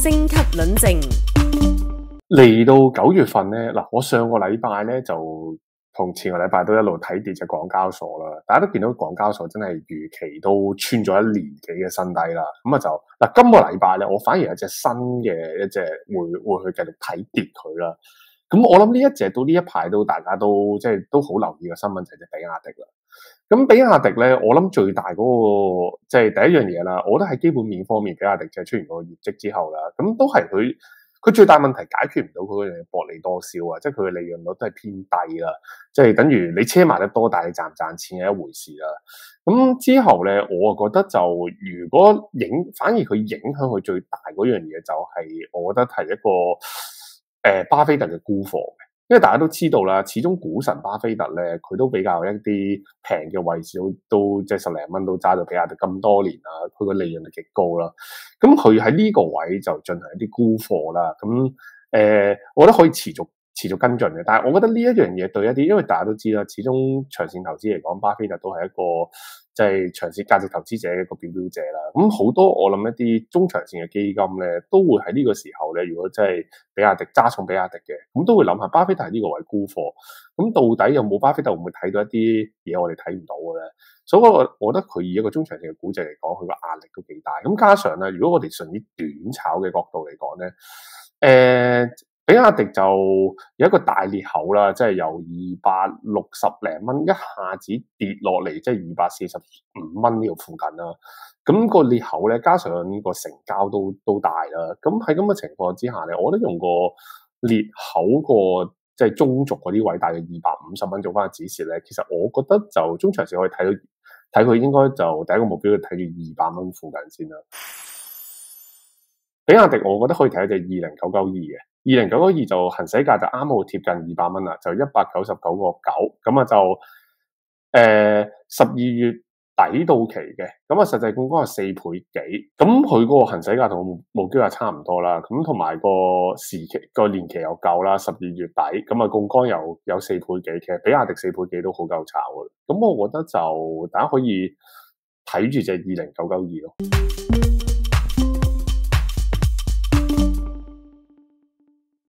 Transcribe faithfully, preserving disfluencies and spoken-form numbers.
星級論證嚟到九月份咧，嗱，我上個禮拜咧就同前個禮拜都一路睇跌隻港交所啦。大家都見到港交所真係預期都穿咗一年幾嘅新低啦。咁啊就嗱，今個禮拜咧，我反而有隻新嘅一隻會會去繼續睇跌佢啦。咁我諗呢一隻到呢一排都大家都即係都好留意嘅新聞就係隻比亞迪啦。咁比亞迪咧，我諗最大嗰、那個即係、就是、第一樣嘢啦，我覺得喺基本面方面，比亞迪就係出現個業績之後啦，咁都係佢佢最大問題解決唔到佢嘅薄利多銷啊，即係佢嘅利潤率都係偏低啦，即係等於你車賣得多，但係你賺唔賺錢係一回事啦。咁之後咧，我啊覺得就如果影反而佢影響佢最大嗰樣嘢，就係我覺得係一個誒、呃、巴菲特嘅沽貨嘅。因為大家都知道啦，始終股神巴菲特咧，佢都比較一啲平嘅位置都都即係十零蚊都揸到比亞迪咁多年啦，佢個利潤係極高啦。咁佢喺呢個位就進行一啲沽貨啦。咁誒、呃，我覺得可以持續持續跟進嘅。但係我覺得呢一樣嘢對一啲，因為大家都知啦，始終長線投資嚟講，巴菲特都係一個即係長線價值投資者嘅一個表表者啦。咁好多我諗一啲中長線嘅基金咧，都會喺呢個時候咧，如果真係比亞迪揸重比亞迪嘅，咁都會諗下巴菲特喺呢個位沽貨。咁到底有冇巴菲特會唔會睇到一啲嘢我哋睇唔到嘅咧？所以我我覺得佢以一個中長線嘅估值嚟講，佢個壓力都幾大。咁加上咧，如果我哋純以短炒嘅角度嚟講咧，誒、呃。比亞迪就有一個大裂口啦，即係由二百六十零蚊一下子跌落嚟，即係二百四十五蚊呢個附近啦。咁個裂口咧，加上個成交都都大啦。咁喺咁嘅情況之下咧，我覺得用個裂口個即係中軸嗰啲位，大約二百五十蚊做翻個指示咧，其實我覺得就中長線可以睇到睇佢應該就第一個目標要睇住二百蚊附近先啦。比亞迪我覺得可以睇一隻二零九九二嘅。二零九九二就行使價就啱好貼近二百蚊啦，就一百九十九個九，咁啊就誒十二月底到期嘅，咁啊實際槓桿係四倍幾，咁佢嗰個行使價同目標係差唔多啦，咁同埋個時期個年期又夠啦，十二月底，咁啊槓桿又有四倍幾，其實比亞迪四倍幾都好夠炒嘅，咁我覺得就大家可以睇住隻二零九九二咯。